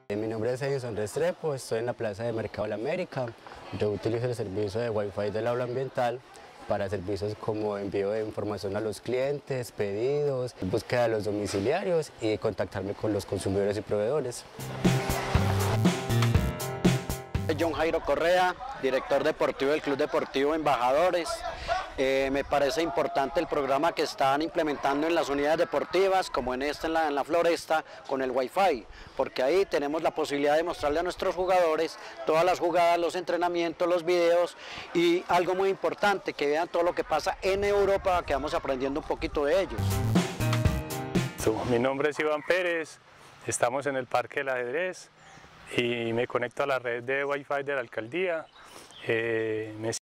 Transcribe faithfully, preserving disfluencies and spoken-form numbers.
Mi nombre es Edison Restrepo, estoy en la Plaza de Mercado La América. Yo utilizo el servicio de Wi-Fi del aula ambiental para servicios como envío de información a los clientes, pedidos, búsqueda de los domiciliarios y contactarme con los consumidores y proveedores. John Jairo Correa, director deportivo del Club Deportivo Embajadores. Eh, me parece importante el programa que están implementando en las unidades deportivas, como en esta en la, en la Floresta, con el Wi-Fi, porque ahí tenemos la posibilidad de mostrarle a nuestros jugadores todas las jugadas, los entrenamientos, los videos y algo muy importante, que vean todo lo que pasa en Europa, que vamos aprendiendo un poquito de ellos. Mi nombre es Iván Pérez, estamos en el Parque del Ajedrez y me conecto a la red de Wi-Fi de la alcaldía. Eh, me